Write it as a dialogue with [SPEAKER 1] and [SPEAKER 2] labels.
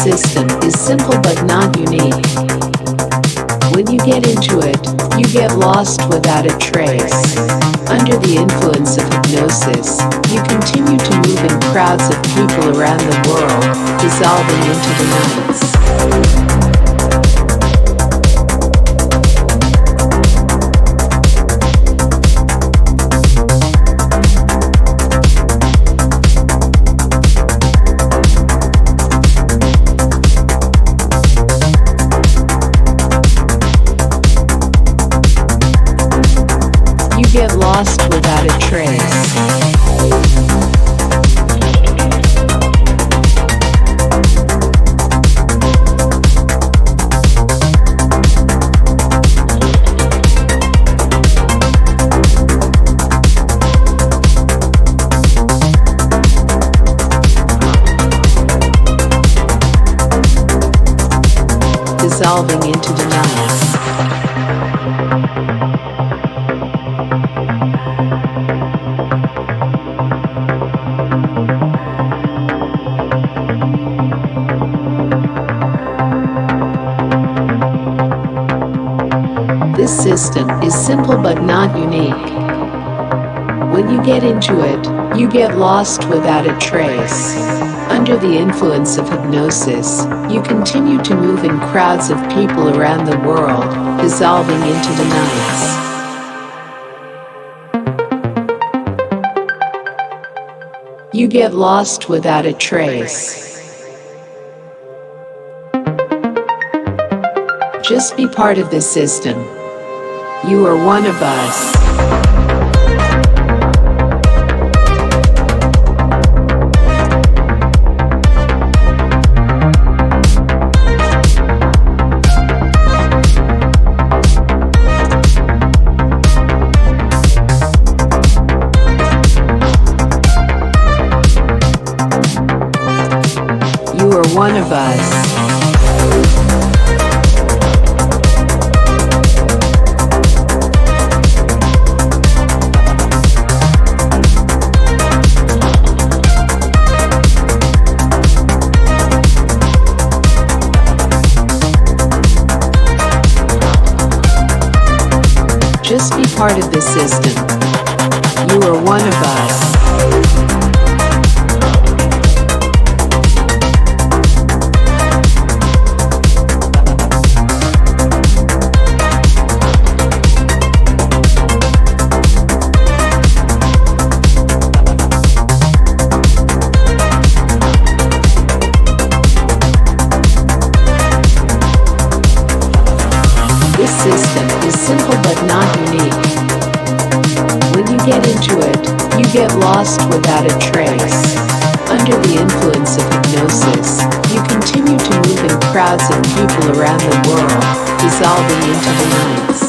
[SPEAKER 1] system is simple but not unique. When you get into it, you get lost without a trace. Under the influence of hypnosis, you continue to move in crowds of people around the world, dissolving into the nights. Get lost without a trace. Dissolving into the nights. This system is simple but not unique. When you get into it, you get lost without a trace. Under the influence of hypnosis, you continue to move in crowds of people around the world, dissolving into the nights. You get lost without a trace. Just be part of the system. You are one of us. You are one of us. Just be part of the system. You are one of us. This system is simple but not unique. When you get into it, you get lost without a trace. Under the influence of hypnosis, you continue to move in crowds of people around the world, dissolving into the nights.